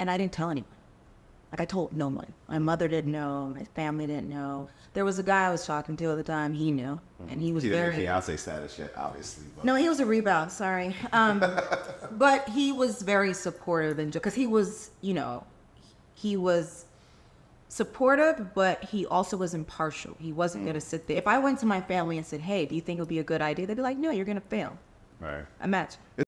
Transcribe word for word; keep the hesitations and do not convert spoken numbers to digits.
And I didn't tell anyone. Like, I told no one. My mother didn't know. My family didn't know. There was a guy I was talking to at the time. He knew. And he was He very... didn't fiance status yet, obviously. But. No, he was a rebound. Sorry. Um, but he was very supportive. and Because he was, you know, he was supportive, but he also was impartial. He wasn't mm. going to sit there. If I went to my family and said, hey, do you think it would be a good idea? They'd be like, no, you're going to fail. Right. Imagine.